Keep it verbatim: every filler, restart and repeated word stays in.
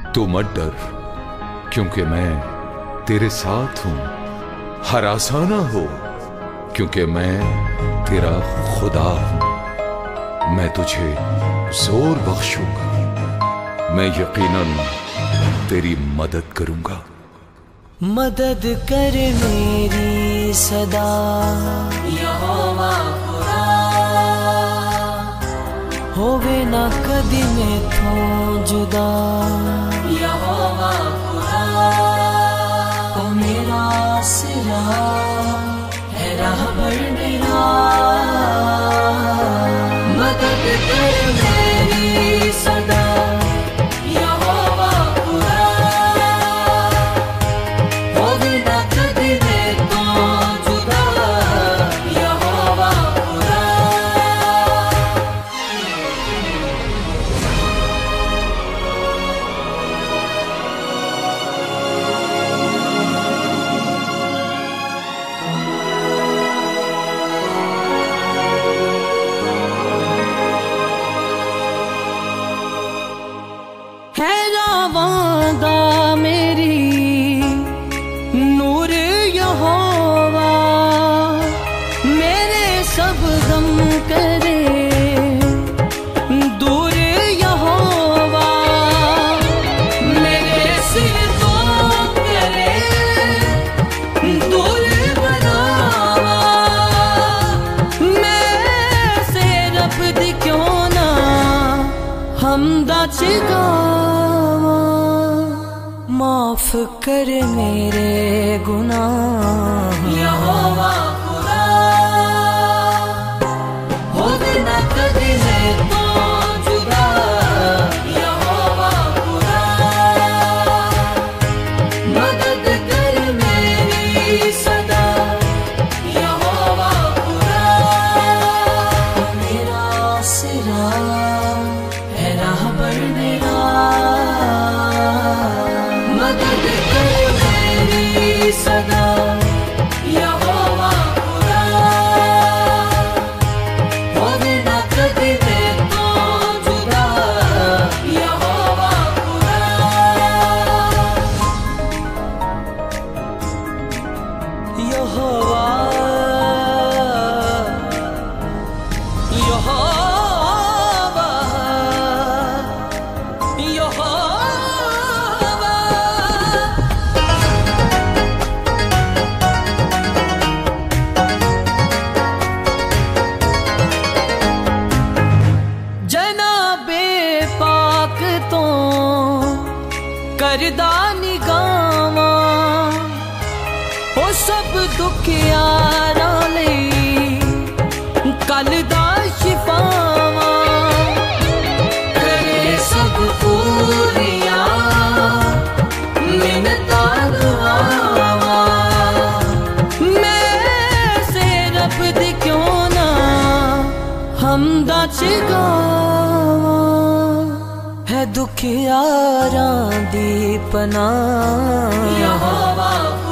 तू मत डर, क्योंकि मैं तेरे साथ हूं। हरासा ना हो, क्योंकि मैं तेरा खुदा हूं। मैं तुझे जोर बख्शूंगा, मैं यकीनन तेरी मदद करूंगा। मदद कर मेरी सदा यहोवा खुदा, होवे ना कदी मैथों जुदा यहोवा खुदा। ओ मेरा आसरा है रहबर मेरा, मदद कर मेरी सदा यहोवा खुदा, होवे ना कदी मैथों जुदा यहोवा खुदा। है रावांदा मेरी नूर यहोवा, मेरे सब गम करे दूर यहोवा, मेरे सिर को करे दूर बनावा। मैं से रब दी क्यों ना हमदा चिगावा, माफ कर मेरे गुनाह यहोवा खुदा, होवे ना कदी मैथों जुदा यहोवा खुदा। मदद कर मेरी सदा यहोवा खुदा, मेरा आसरा है रहबर मेरा, मदद कर मेरी सदा यहोवा खुदा, होवे ना कदी मैथों जुदा यहोवा खुदा। यहोवा यहोवा यहोवा, जनाबे पाक तो करदा निगावा, ओ सब दुखियारा लई कल दा शिफावा, करे सब पूरिया मिन्नता दुआवा। मैं से रब दी क्यों ना हमदा चिगावा, है दुखियारां दी पनाह यहोवा।